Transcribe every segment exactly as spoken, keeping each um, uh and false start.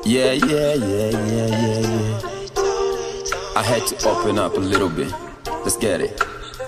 Yeah, yeah, yeah, yeah, yeah, yeah. I had to open up a little bit. Let's get it.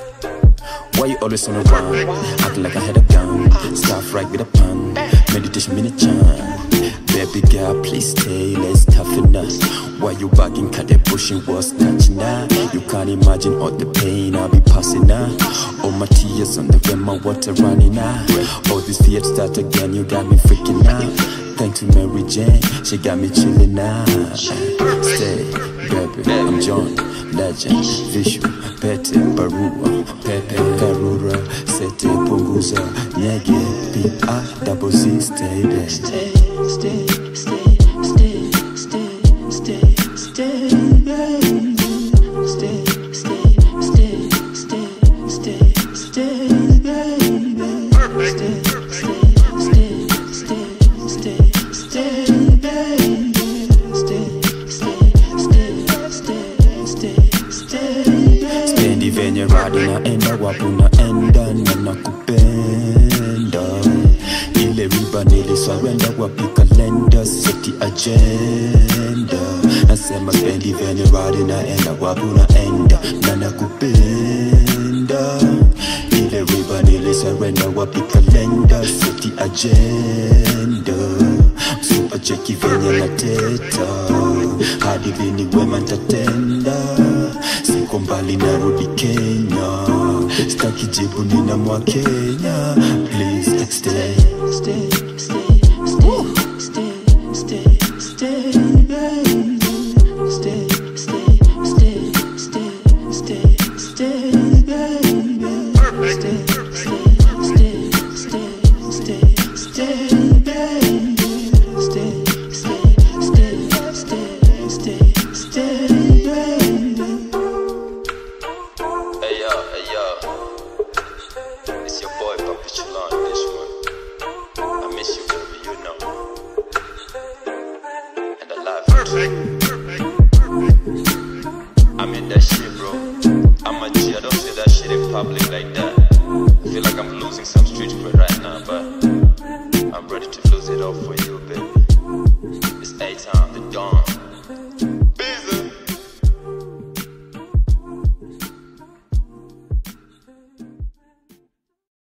Why you always on the run? Acting like I had a gun. Stuff right with a pun. Meditation minute chant. Baby girl, please stay, let's toughen up. Why you bugging? Cut that pushing was touching out. You can't imagine all the pain I'll be passing out. All my tears on the rim, my water running out. All these fears start again, you got me freaking out. Thanks to Mary Jane, she got me chilling out. Stay, baby, I'm John, Legend, Vishu, Pete, Barua, Pepe, Karura, Sete, Punguza, Nyege, P A, Double Z, stay there. Stay, stay, stay, stay, stay, stay, stay, baby. Stay, stay, stay, stay, stay, stay, baby. Stay, stay, stay, stay, stay, stay, baby. Stay, stay, stay, stay, stay, stay. Spendi venye radi naenda wapu naenda na nakupenda. Ile riba nilisarenda wapi kalenda seti agenda. Nasema spendi venye radi naenda wapu naenda na nakupenda. Ile riba nilisarenda wapi kalenda seti agenda. Super cheki venye na teta hadi lini wema ntatenda. Siko mbali narudi Kenya, staki jibu nina mwa Kenya. Please stay, stay, stay, stay, stay, stay, stay, baby. Stay, stay, stay, stay, stay, stay, baby. Stay, stay, stay, stay, stay, stay, baby. Stay, stay, stay, stay, stay, stay, baby. Hey yo, hey yo, it's your boy Papi Chillon, this one. I miss you, baby, you know. And I love you. I'm in that shit, bro. I'm a G, I don't say that shit in public like that. I feel like I'm losing some street cred right now, but I'm ready to lose it all for you, baby. It's A-Town, the dawn.